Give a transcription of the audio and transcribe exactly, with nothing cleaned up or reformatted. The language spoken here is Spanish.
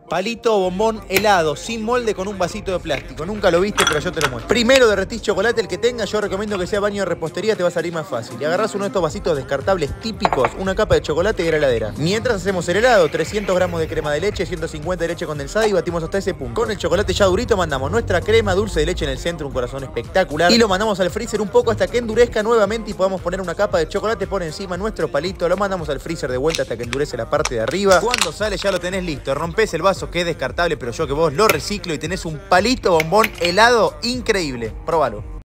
Palito bombón helado, sin molde, con un vasito de plástico. Nunca lo viste, pero yo te lo muestro. Primero derretís chocolate, el que tenga. Yo recomiendo que sea baño de repostería, te va a salir más fácil. Y agarrás uno de estos vasitos descartables típicos, una capa de chocolate y la heladera. Mientras hacemos el helado, trescientos gramos de crema de leche, ciento cincuenta de leche condensada y batimos hasta ese punto. Con el chocolate ya durito mandamos nuestra crema dulce de leche en el centro, un corazón espectacular. Y lo mandamos al freezer un poco hasta que endurezca nuevamente y podamos poner una capa de chocolate por encima nuestro palito. Lo mandamos al freezer de vuelta hasta que endurece la parte de arriba. Cuando sale ya lo tenés listo. Rompés el vaso que es descartable, pero yo que vos lo reciclo y tenés un palito bombón helado increíble. Próbalo.